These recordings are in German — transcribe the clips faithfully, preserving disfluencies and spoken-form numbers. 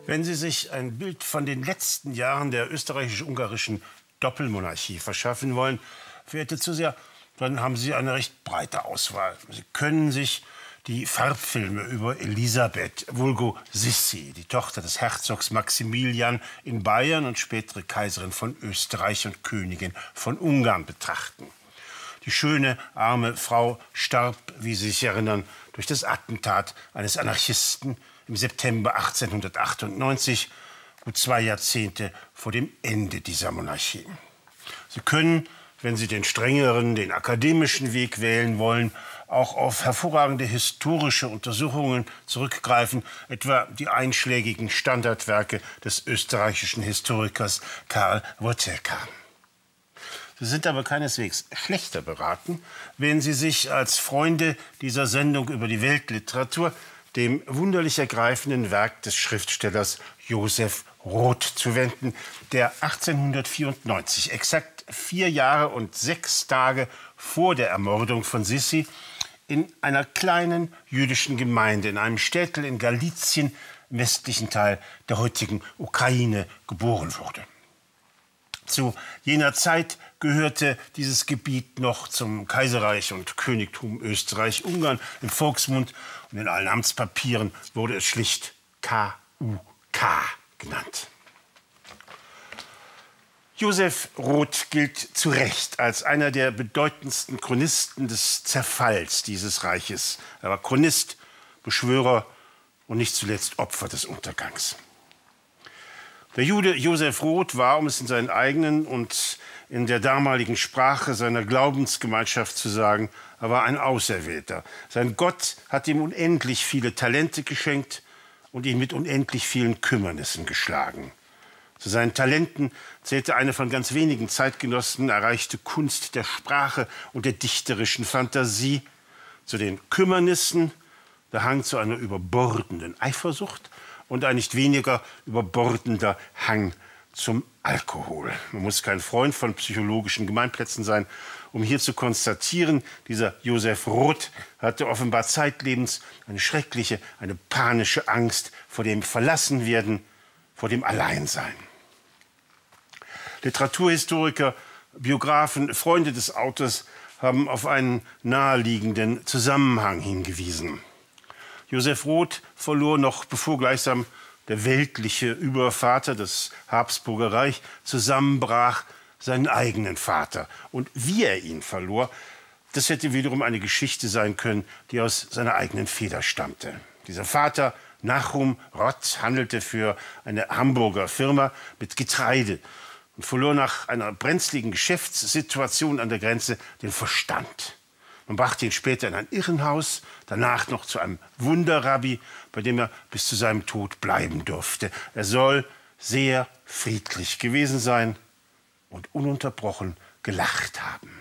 Wenn Sie sich ein Bild von den letzten Jahren der österreichisch-ungarischen Doppelmonarchie verschaffen wollen, verehrte Zuseher, dann haben Sie eine recht breite Auswahl. Sie können sich die Farbfilme über Elisabeth, vulgo Sissi, die Tochter des Herzogs Maximilian in Bayern und spätere Kaiserin von Österreich und Königin von Ungarn betrachten. Die schöne, arme Frau starb, wie Sie sich erinnern, durch das Attentat eines Anarchisten im September achtzehnhundertachtundneunzig, gut zwei Jahrzehnte vor dem Ende dieser Monarchie. Sie können, wenn Sie den strengeren, den akademischen Weg wählen wollen, auch auf hervorragende historische Untersuchungen zurückgreifen, etwa die einschlägigen Standardwerke des österreichischen Historikers Karl Wojtyła. Sie sind aber keineswegs schlechter beraten, wenn Sie sich als Freunde dieser Sendung über die Weltliteratur dem wunderlich ergreifenden Werk des Schriftstellers Joseph Roth zuwenden, der achtzehnhundertvierundneunzig, exakt vier Jahre und sechs Tage vor der Ermordung von Sissi, in einer kleinen jüdischen Gemeinde in einem Städtel in Galizien, im westlichen Teil der heutigen Ukraine, geboren wurde. Zu jener Zeit gehörte dieses Gebiet noch zum Kaiserreich und Königtum Österreich-Ungarn im Volksmund, und in allen Amtspapieren wurde es schlicht K U K genannt. Joseph Roth gilt zu Recht als einer der bedeutendsten Chronisten des Zerfalls dieses Reiches. Er war Chronist, Beschwörer und nicht zuletzt Opfer des Untergangs. Der Jude Joseph Roth war, um es in seinen eigenen und in der damaligen Sprache seiner Glaubensgemeinschaft zu sagen, er war ein Auserwählter. Sein Gott hat ihm unendlich viele Talente geschenkt und ihn mit unendlich vielen Kümmernissen geschlagen. Zu seinen Talenten zählte eine von ganz wenigen Zeitgenossen erreichte Kunst der Sprache und der dichterischen Fantasie. Zu den Kümmernissen der Hang zu einer überbordenden Eifersucht und ein nicht weniger überbordender Hang zum Alkohol. Man muss kein Freund von psychologischen Gemeinplätzen sein, um hier zu konstatieren, dieser Joseph Roth hatte offenbar zeitlebens eine schreckliche, eine panische Angst vor dem Verlassenwerden, vor dem Alleinsein. Literaturhistoriker, Biografen, Freunde des Autors haben auf einen naheliegenden Zusammenhang hingewiesen. Joseph Roth verlor noch, bevor gleichsam der weltliche Übervater des Habsburger Reich zusammenbrach, seinen eigenen Vater. Und wie er ihn verlor, das hätte wiederum eine Geschichte sein können, die aus seiner eigenen Feder stammte. Dieser Vater, Nachum Roth, handelte für eine Hamburger Firma mit Getreide und verlor nach einer brenzligen Geschäftssituation an der Grenze den Verstand. Man brachte ihn später in ein Irrenhaus, danach noch zu einem Wunderrabbi, bei dem er bis zu seinem Tod bleiben durfte. Er soll sehr friedlich gewesen sein und ununterbrochen gelacht haben.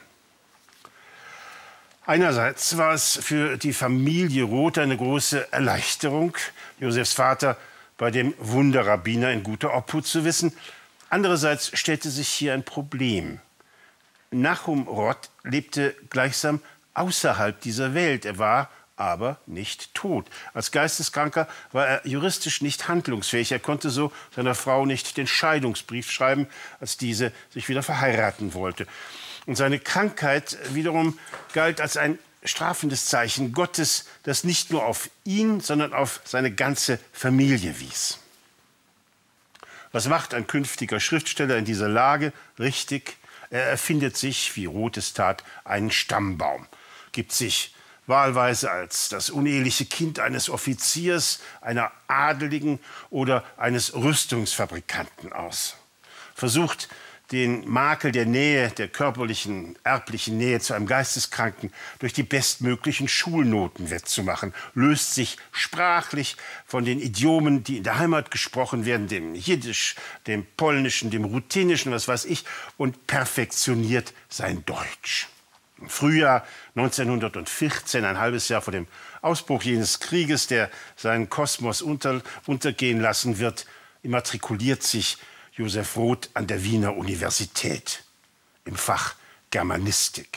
Einerseits war es für die Familie Roth eine große Erleichterung, Josefs Vater bei dem Wunderrabbiner in guter Obhut zu wissen. Andererseits stellte sich hier ein Problem. Nachum Roth lebte gleichsam außerhalb dieser Welt. Er war aber nicht tot. Als Geisteskranker war er juristisch nicht handlungsfähig. Er konnte so seiner Frau nicht den Scheidungsbrief schreiben, als diese sich wieder verheiraten wollte. Und seine Krankheit wiederum galt als ein strafendes Zeichen Gottes, das nicht nur auf ihn, sondern auf seine ganze Familie wies. Was macht ein künftiger Schriftsteller in dieser Lage? Richtig, er erfindet sich, wie Roth es tat, einen Stammbaum. Gibt sich wahlweise als das uneheliche Kind eines Offiziers, einer Adeligen oder eines Rüstungsfabrikanten aus. Versucht, den Makel der Nähe, der körperlichen, erblichen Nähe zu einem Geisteskranken durch die bestmöglichen Schulnoten wettzumachen, löst sich sprachlich von den Idiomen, die in der Heimat gesprochen werden, dem Jiddisch, dem Polnischen, dem Ruthenischen, was weiß ich, und perfektioniert sein Deutsch. Im Frühjahr neunzehnhundertvierzehn, ein halbes Jahr vor dem Ausbruch jenes Krieges, der seinen Kosmos unter, untergehen lassen wird, immatrikuliert sich Joseph Roth an der Wiener Universität im Fach Germanistik,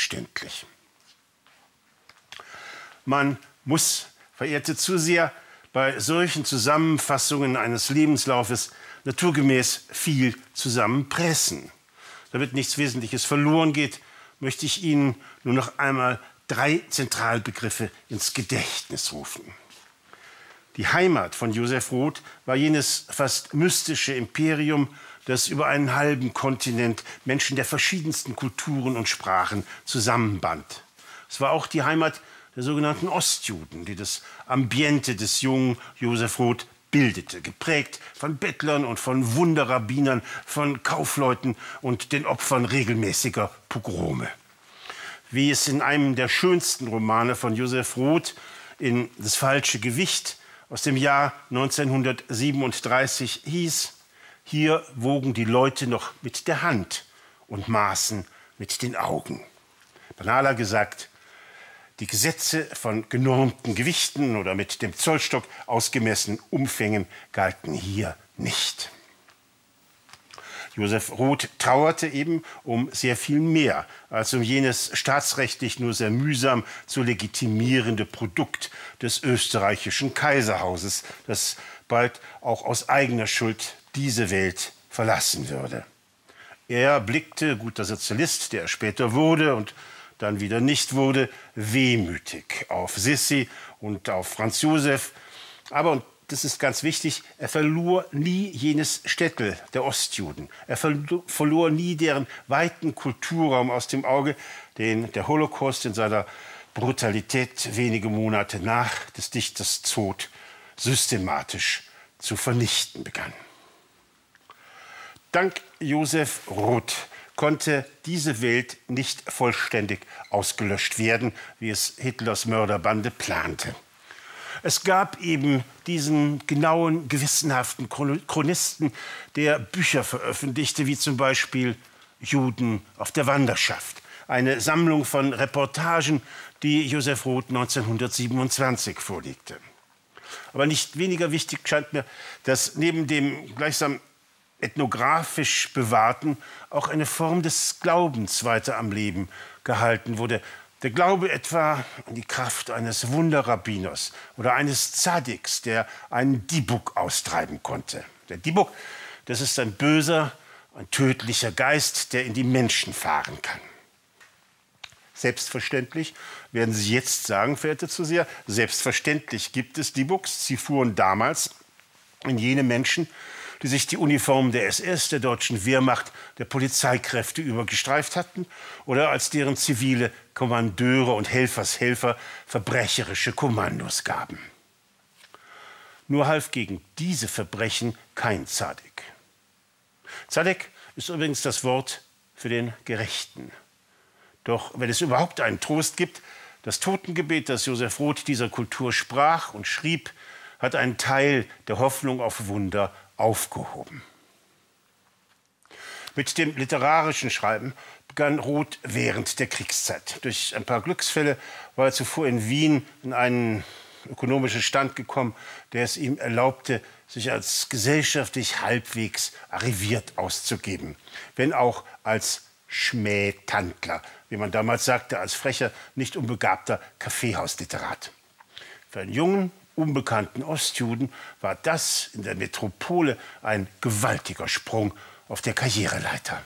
selbstverständlich. Man muss, verehrte Zuseher, bei solchen Zusammenfassungen eines Lebenslaufes naturgemäß viel zusammenpressen. Damit nichts Wesentliches verloren geht, möchte ich Ihnen nur noch einmal drei Zentralbegriffe ins Gedächtnis rufen. Die Heimat von Joseph Roth war jenes fast mystische Imperium, das über einen halben Kontinent Menschen der verschiedensten Kulturen und Sprachen zusammenband. Es war auch die Heimat der sogenannten Ostjuden, die das Ambiente des jungen Joseph Roth bildete, geprägt von Bettlern und von Wunderrabbinern, von Kaufleuten und den Opfern regelmäßiger Pogrome. Wie es in einem der schönsten Romane von Joseph Roth, in Das falsche Gewicht aus dem Jahr neunzehnhundertsiebenunddreißig hieß: Hier wogen die Leute noch mit der Hand und maßen mit den Augen. Banaler gesagt, die Gesetze von genormten Gewichten oder mit dem Zollstock ausgemessenen Umfängen galten hier nicht. Joseph Roth trauerte eben um sehr viel mehr als um jenes staatsrechtlich nur sehr mühsam zu legitimierende Produkt des österreichischen Kaiserhauses, das bald auch aus eigener Schuld diese Welt verlassen würde. Er blickte, guter Sozialist, der er später wurde und dann wieder nicht wurde, wehmütig auf Sissi und auf Franz Josef. Aber, und das ist ganz wichtig, er verlor nie jenes Städtel der Ostjuden. Er verlor nie deren weiten Kulturraum aus dem Auge, den der Holocaust in seiner Brutalität wenige Monate nach des Dichters Tod systematisch zu vernichten begann. Dank Joseph Roth konnte diese Welt nicht vollständig ausgelöscht werden, wie es Hitlers Mörderbande plante. Es gab eben diesen genauen, gewissenhaften Chronisten, der Bücher veröffentlichte, wie zum Beispiel Juden auf der Wanderschaft. Eine Sammlung von Reportagen, die Joseph Roth neunzehnhundertsiebenundzwanzig vorlegte. Aber nicht weniger wichtig scheint mir, dass neben dem gleichsam ethnografisch bewahrten auch eine Form des Glaubens weiter am Leben gehalten wurde. Der Glaube etwa an die Kraft eines Wunderrabbiners oder eines Zadiks, der einen Dibuk austreiben konnte. Der Dibuk, das ist ein böser, ein tödlicher Geist, der in die Menschen fahren kann. Selbstverständlich, werden Sie jetzt sagen, verehrte Zuseher, selbstverständlich gibt es Dibuks. Sie fuhren damals in jene Menschen, die sich die Uniformen der S S, der deutschen Wehrmacht, der Polizeikräfte übergestreift hatten oder als deren zivile Kommandeure und Helfershelfer verbrecherische Kommandos gaben. Nur half gegen diese Verbrechen kein Zadik. Zadik ist übrigens das Wort für den Gerechten. Doch wenn es überhaupt einen Trost gibt, das Totengebet, das Joseph Roth dieser Kultur sprach und schrieb, hat einen Teil der Hoffnung auf Wunder aufgehoben. Mit dem literarischen Schreiben begann Roth während der Kriegszeit. Durch ein paar Glücksfälle war er zuvor in Wien in einen ökonomischen Stand gekommen, der es ihm erlaubte, sich als gesellschaftlich halbwegs arriviert auszugeben, wenn auch als Schmähtandler, wie man damals sagte, als frecher, nicht unbegabter Kaffeehausliterat. Für einen jungen, unbekannten Ostjuden war das in der Metropole ein gewaltiger Sprung auf der Karriereleiter.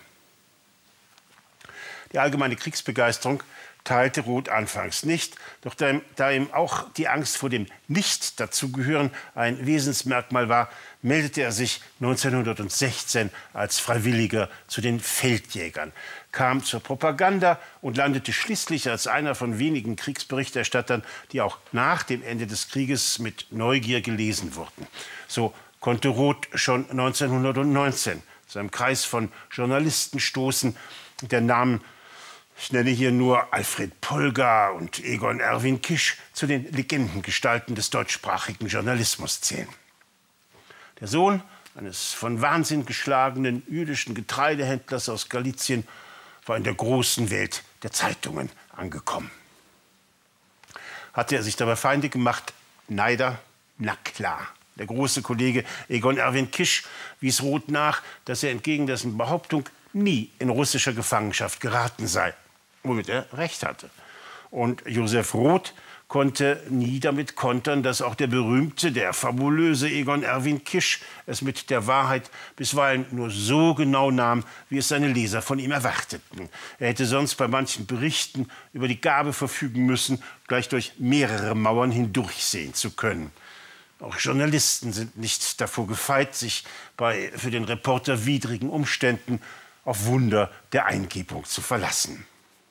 Die allgemeine Kriegsbegeisterung teilte Roth anfangs nicht, doch da, da ihm auch die Angst vor dem Nicht-Dazugehören ein Wesensmerkmal war, meldete er sich neunzehnhundertsechzehn als Freiwilliger zu den Feldjägern, kam zur Propaganda und landete schließlich als einer von wenigen Kriegsberichterstattern, die auch nach dem Ende des Krieges mit Neugier gelesen wurden. So konnte Roth schon neunzehnhundertneunzehn zu einem Kreis von Journalisten stoßen, der Namen, ich nenne hier nur Alfred Polgar und Egon Erwin Kisch, zu den Legendengestalten des deutschsprachigen Journalismus zählen. Der Sohn eines von Wahnsinn geschlagenen jüdischen Getreidehändlers aus Galizien war in der großen Welt der Zeitungen angekommen. Hatte er sich dabei Feinde gemacht? Neider? Na klar. Der große Kollege Egon Erwin Kisch wies Roth nach, dass er entgegen dessen Behauptung nie in russischer Gefangenschaft geraten sei, womit er recht hatte. Und Joseph Roth konnte nie damit kontern, dass auch der berühmte, der fabulöse Egon Erwin Kisch es mit der Wahrheit bisweilen nur so genau nahm, wie es seine Leser von ihm erwarteten. Er hätte sonst bei manchen Berichten über die Gabe verfügen müssen, gleich durch mehrere Mauern hindurchsehen zu können. Auch Journalisten sind nicht davor gefeit, sich bei für den Reporter widrigen Umständen auf Wunder der Eingebung zu verlassen.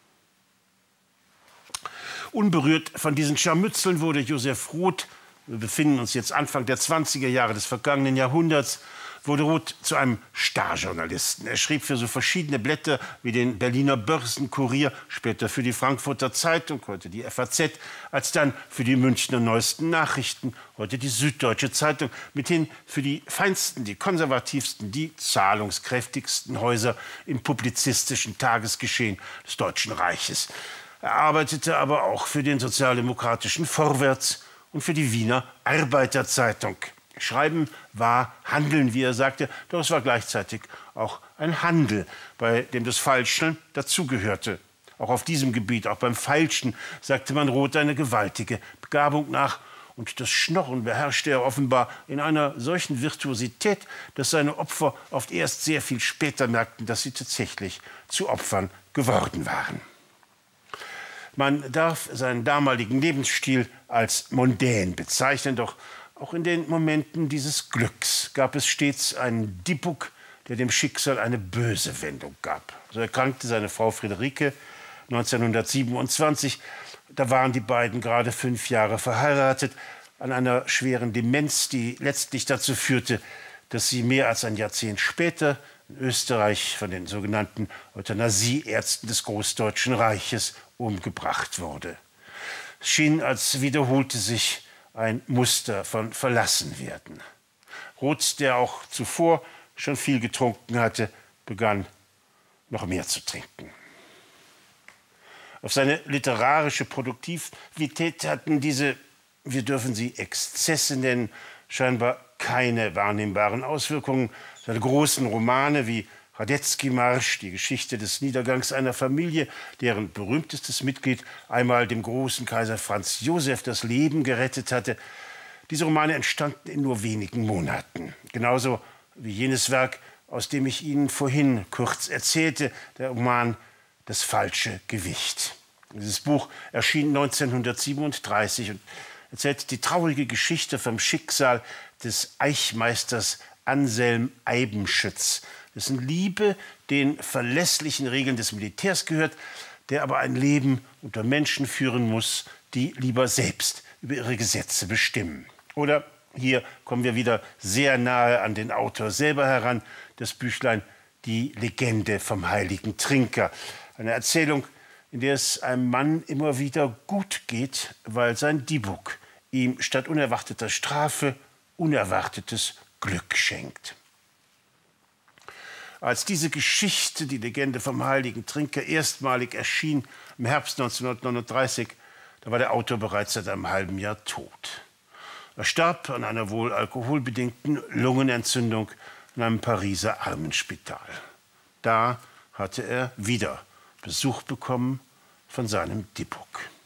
Unberührt von diesen Scharmützeln wurde Joseph Roth, wir befinden uns jetzt Anfang der zwanziger Jahre des vergangenen Jahrhunderts, wurde Roth zu einem Starjournalisten. Er schrieb für so verschiedene Blätter wie den Berliner Börsenkurier, später für die Frankfurter Zeitung, heute die F A Z, als dann für die Münchner Neuesten Nachrichten, heute die Süddeutsche Zeitung, mithin für die feinsten, die konservativsten, die zahlungskräftigsten Häuser im publizistischen Tagesgeschehen des Deutschen Reiches. Er arbeitete aber auch für den sozialdemokratischen Vorwärts und für die Wiener Arbeiterzeitung. Schreiben war Handeln, wie er sagte, doch es war gleichzeitig auch ein Handel, bei dem das Falschen dazugehörte. Auch auf diesem Gebiet, auch beim Feilschen, sagte man Roth eine gewaltige Begabung nach. Und das Schnorren beherrschte er offenbar in einer solchen Virtuosität, dass seine Opfer oft erst sehr viel später merkten, dass sie tatsächlich zu Opfern geworden waren. Man darf seinen damaligen Lebensstil als mondän bezeichnen, doch auch in den Momenten dieses Glücks gab es stets einen Dibuk, der dem Schicksal eine böse Wendung gab. So erkrankte seine Frau Friederike neunzehnhundertsiebenundzwanzig. Da waren die beiden gerade fünf Jahre verheiratet, an einer schweren Demenz, die letztlich dazu führte, dass sie mehr als ein Jahrzehnt später in Österreich von den sogenannten Euthanasieärzten des Großdeutschen Reiches umgebracht wurde. Es schien, als wiederholte sich ein Muster von Verlassenwerden. Roth, der auch zuvor schon viel getrunken hatte, begann noch mehr zu trinken. Auf seine literarische Produktivität hatten diese, wir dürfen sie Exzesse nennen, scheinbar keine wahrnehmbaren Auswirkungen. Seine großen Romane wie Radetzky-Marsch, die Geschichte des Niedergangs einer Familie, deren berühmtestes Mitglied einmal dem großen Kaiser Franz Josef das Leben gerettet hatte. Diese Romane entstanden in nur wenigen Monaten. Genauso wie jenes Werk, aus dem ich Ihnen vorhin kurz erzählte, der Roman Das falsche Gewicht. Dieses Buch erschien neunzehnhundertsiebenunddreißig und erzählt die traurige Geschichte vom Schicksal des Eichmeisters Anselm Eibenschütz, dessen Liebe den verlässlichen Regeln des Militärs gehört, der aber ein Leben unter Menschen führen muss, die lieber selbst über ihre Gesetze bestimmen. Oder hier kommen wir wieder sehr nahe an den Autor selber heran, das Büchlein Die Legende vom heiligen Trinker. Eine Erzählung, in der es einem Mann immer wieder gut geht, weil sein Dibuk ihm statt unerwarteter Strafe unerwartetes Glück schenkt. Als diese Geschichte, die Legende vom heiligen Trinker, erstmalig erschien im Herbst neunzehnhundertneununddreißig, da war der Autor bereits seit einem halben Jahr tot. Er starb an einer wohl alkoholbedingten Lungenentzündung in einem Pariser Armenspital. Da hatte er wieder Besuch bekommen von seinem Dibuk.